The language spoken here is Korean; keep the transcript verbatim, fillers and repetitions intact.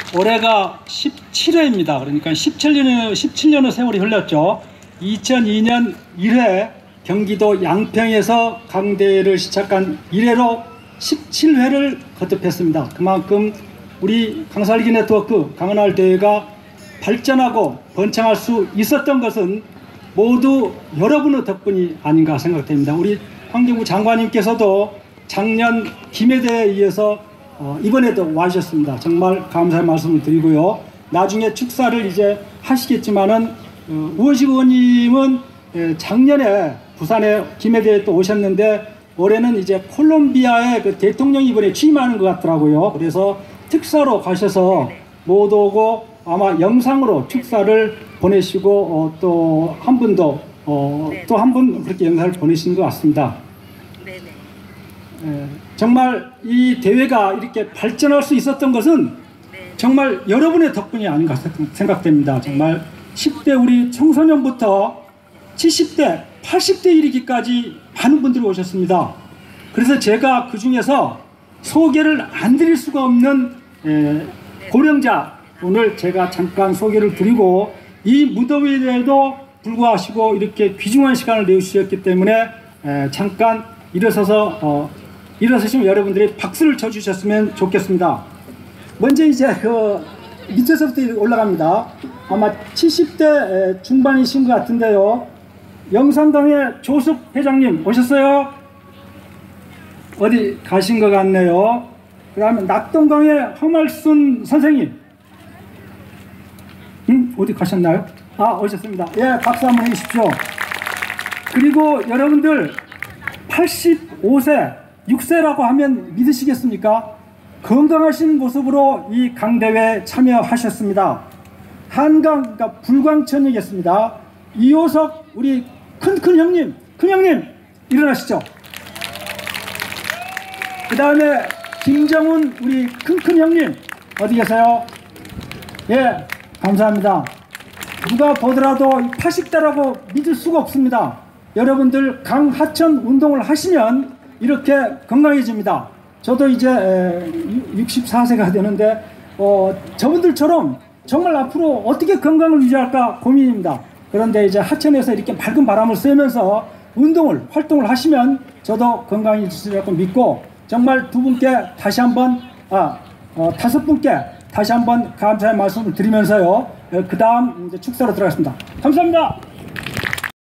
올해가 십칠 회입니다. 그러니까 십칠 년의, 십칠 년의 세월이 흘렀죠. 이천이 년 일 회 경기도 양평에서 강대회를 시작한 이래로 십칠 회를 거듭했습니다. 그만큼 우리 강살기 네트워크 강은할 대회가 발전하고 번창할 수 있었던 것은 모두 여러분의 덕분이 아닌가 생각됩니다. 우리 환경부 장관님께서도 작년 김해대회에 의해서 어, 이번에도 와주셨습니다. 정말 감사의 말씀을 드리고요. 나중에 축사를 이제 하시겠지만은 어, 우원식 의원님은 예, 작년에 부산에 김해대회에 또 오셨는데 올해는 이제 콜롬비아에 그 대통령이 이번에 취임하는 것 같더라고요. 그래서 특사로 가셔서 못 오고 아마 영상으로 축사를 보내시고 어, 또 한 분도 어, 또 한 분 그렇게 영상을 보내신 것 같습니다. 네네. 예, 정말 이 대회가 이렇게 발전할 수 있었던 것은 정말 여러분의 덕분이 아닌가 생각됩니다. 정말 십 대 우리 청소년부터 칠십 대, 팔십 대 이르기까지 많은 분들이 오셨습니다. 그래서 제가 그 중에서 소개를 안 드릴 수가 없는 에, 고령자 오늘 제가 잠깐 소개를 드리고 이 무더위에도 불구하시고 이렇게 귀중한 시간을 내주셨기 때문에 에, 잠깐 일어서서 어, 일어서시면 여러분들이 박수를 쳐주셨으면 좋겠습니다. 먼저 이제 그 밑에서부터 올라갑니다. 아마 칠십 대 중반이신 것 같은데요. 영산동의 조숙 회장님 오셨어요? 어디 가신 것 같네요. 그 다음에 낙동강의 허말순 선생님. 음? 어디 가셨나요? 아, 오셨습니다. 예, 박수 한번 해주십시오. 그리고 여러분들 팔십오 세, 육 세라고 하면 믿으시겠습니까? 건강하신 모습으로 이 강대회에 참여하셨습니다. 한강, 그러니까 불광천이겠습니다. 이호석 우리 큰큰 형님, 큰 형님 일어나시죠. 그 다음에 김정훈 우리 큰큰 형님 어디 계세요? 예, 감사합니다. 누가 보더라도 팔십 대라고 믿을 수가 없습니다. 여러분들 강하천 운동을 하시면 이렇게 건강해집니다. 저도 이제 육십사 세가 되는데 어, 저분들처럼 정말 앞으로 어떻게 건강을 유지할까 고민입니다. 그런데 이제 하천에서 이렇게 맑은 바람을 쐬면서 운동을 활동을 하시면 저도 건강해지리라고 믿고 정말 두 분께 다시 한번 아 어, 다섯 분께 다시 한번 감사의 말씀을 드리면서요. 그 다음 이제 축사로 들어가겠습니다. 감사합니다.